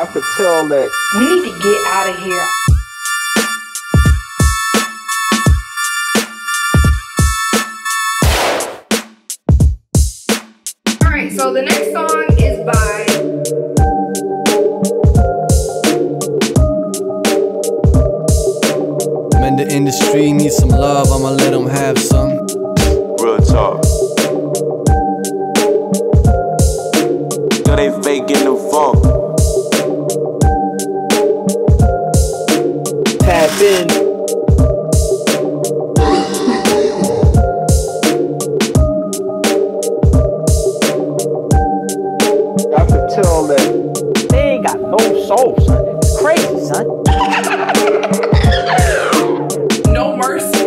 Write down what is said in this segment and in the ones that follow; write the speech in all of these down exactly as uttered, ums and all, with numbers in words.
I could tell that we need to get out of here. Alright, so the next song is by Man, the industry needs some love, I'ma let them have some. Real talk. Yo, they fake in the funk. tap in. I could tell that they ain't got no soul, son. It's crazy, son. No Mercy.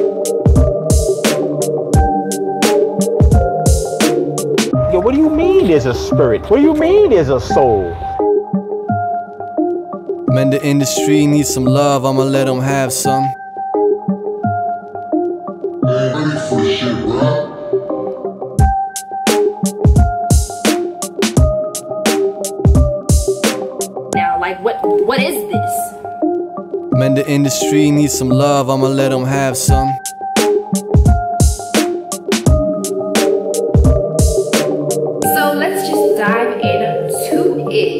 Yo, what do you mean there's a spirit? What do you mean there's a soul? Man, the industry needs some love, I'ma let them have some. Man, ready for the shit, bro. Now, like, what? What is this? Man, the industry needs some love, I'ma let them have some. So let's just dive into it.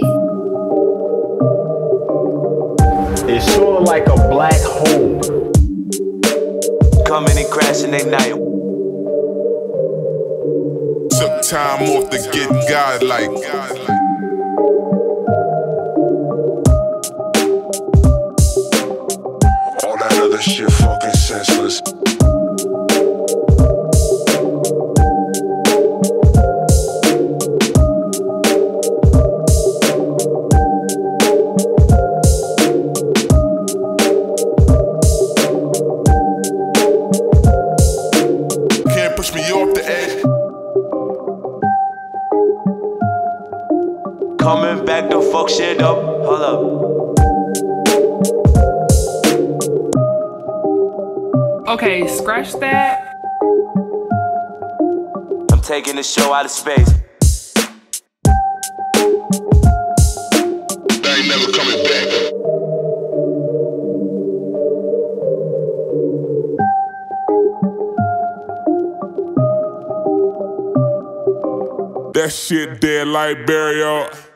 it's sort of like a black hole. Coming and crashing they night. Took time off to get godlike. All that other shit fucking senseless. Can't push me off the edge. Coming back to fuck shit up. Hold up. Okay, scratch that. I'm taking the show out of space. They ain't never coming back. That shit dead like burial.